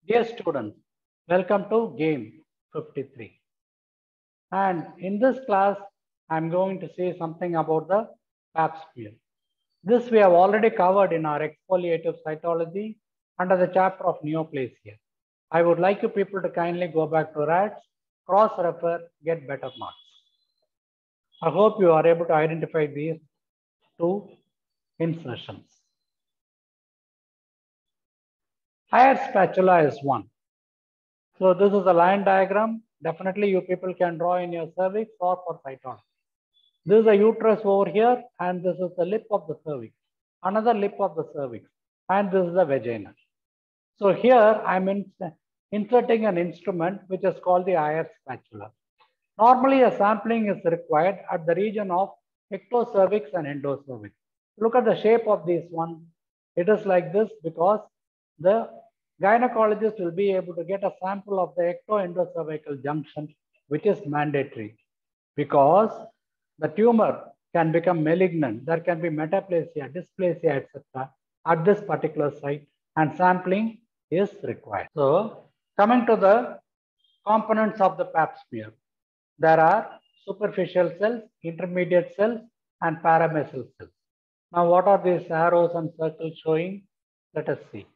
Dear students, welcome to Game 53. And in this class, I'm going to say something about the pap smear. This we have already covered in our exfoliative cytology under the chapter of neoplasia. I would like you people to kindly go back to RATS, cross-refer, get better marks. I hope you are able to identify these two insertions. Higher spatula is one. So this is a line diagram. Definitely you people can draw in your cervix or for cytology. This is a uterus over here and this is the lip of the cervix. Another lip of the cervix and this is the vagina. So here I'm inserting an instrument which is called the Ayer's spatula. Normally a sampling is required at the region of ectocervix and endocervix. Look at the shape of this one. It is like this because the gynecologist will be able to get a sample of the ecto-endocervical junction, which is mandatory because the tumor can become malignant. There can be metaplasia, dysplasia, etc. at this particular site, and sampling is required. So, coming to the components of the pap smear, there are superficial cells, intermediate cells, and paramecial cells. Now, what are these arrows and circles showing? Let us see.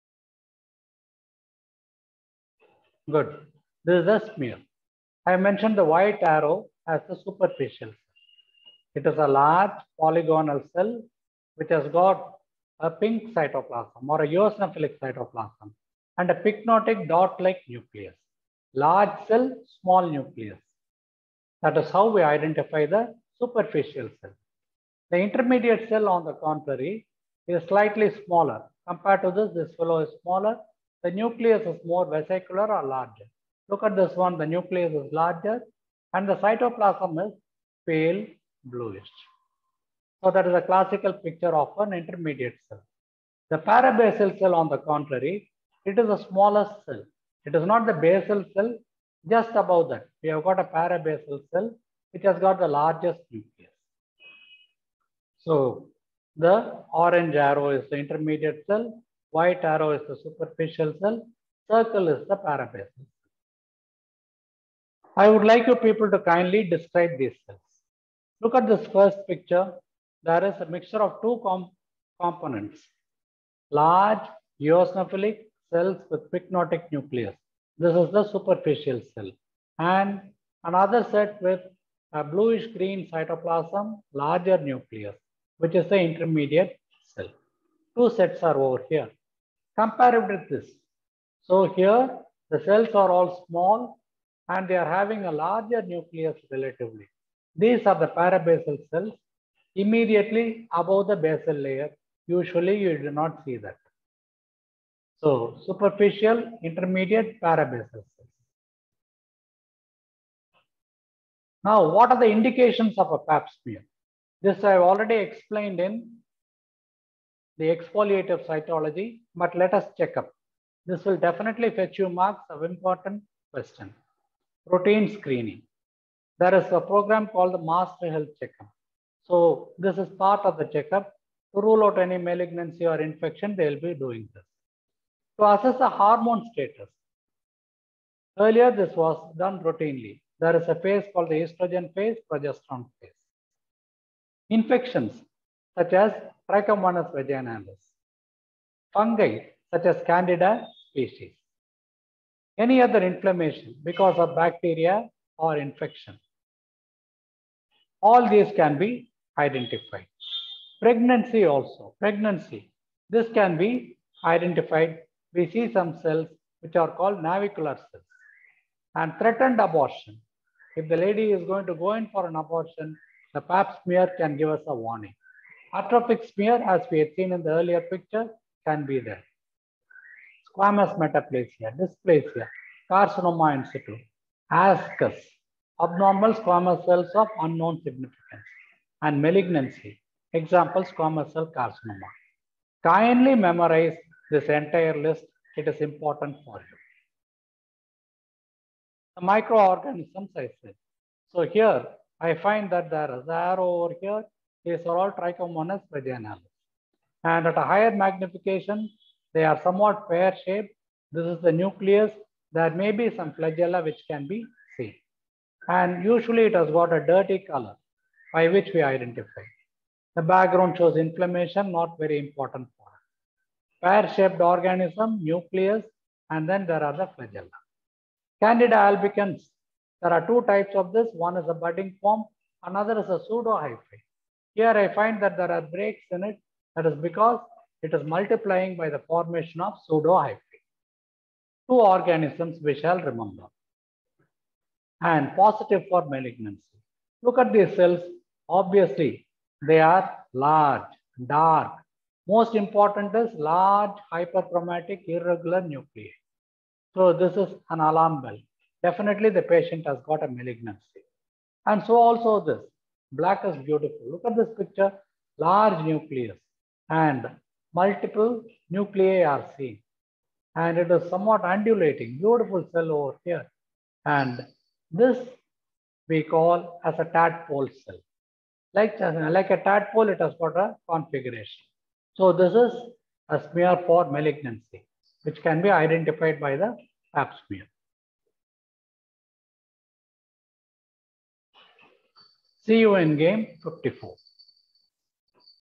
Good. This is a smear. I mentioned the white arrow as the superficial cell. It is a large polygonal cell which has got a pink cytoplasm or a eosinophilic cytoplasm and a pycnotic dot-like nucleus. Large cell, small nucleus. That is how we identify the superficial cell. The intermediate cell, on the contrary, is slightly smaller. Compared to this fellow is smaller. The nucleus is more vesicular or larger. Look at this one, the nucleus is larger and the cytoplasm is pale bluish. So that is a classical picture of an intermediate cell. The parabasal cell, on the contrary, it is the smallest cell. It is not the basal cell, just above that. We have got a parabasal cell which has got the largest nucleus. So the orange arrow is the intermediate cell, white arrow is the superficial cell, circle is the parabasal cell. I would like you people to kindly describe these cells. Look at this first picture. There is a mixture of two components. Large eosinophilic cells with pycnotic nucleus. This is the superficial cell. And another set with a bluish green cytoplasm, larger nucleus, which is the intermediate cell. Two sets are over here. Compare it with this. So here the cells are all small and they are having a larger nucleus relatively. These are the parabasal cells immediately above the basal layer. Usually you do not see that. So superficial, intermediate, parabasal cells. Now, what are the indications of a pap smear? This I have already explained in the exfoliative cytology, but let us check up. This will definitely fetch you marks of important question. Routine screening. There is a program called the Master Health Checkup. So this is part of the checkup. To rule out any malignancy or infection, they will be doing this. To assess the hormone status. Earlier, this was done routinely. There is a phase called the estrogen phase, progesterone phase. Infections such as Trichomonas vaginalis. Fungi such as Candida species. Any other inflammation because of bacteria or infection. All these can be identified. Pregnancy also. Pregnancy. This can be identified. We see some cells which are called navicular cells. And threatened abortion. If the lady is going to go in for an abortion, the pap smear can give us a warning. Atrophic smear, as we had seen in the earlier picture, can be there. Squamous metaplasia, dysplasia, carcinoma in situ, ascus, abnormal squamous cells of unknown significance, and malignancy. Example, squamous cell carcinoma. Kindly memorize this entire list. It is important for you. The microorganisms I said. So here I find that there is an arrow over here. These are all Trichomonas vaginalis. And at a higher magnification, they are somewhat pear-shaped. This is the nucleus. There may be some flagella which can be seen. And usually it has got a dirty color by which we identify. The background shows inflammation, not very important for us. Pear-shaped organism, nucleus, and then there are the flagella. Candida albicans. There are two types of this. One is a budding form, another is a pseudohyphae. Here I find that there are breaks in it. That is because it is multiplying by the formation of pseudohyphae. Two organisms we shall remember. And positive for malignancy. Look at these cells. Obviously, they are large, dark. Most important is large, hyperchromatic, irregular nuclei. So this is an alarm bell. Definitely the patient has got a malignancy. And so also this. Black is beautiful. Look at this picture. Large nucleus and multiple nuclei are seen. And it is somewhat undulating. Beautiful cell over here. And this we call as a tadpole cell. Like a tadpole, it has got a configuration. So this is a smear for malignancy, which can be identified by the pap smear. See you in game 54.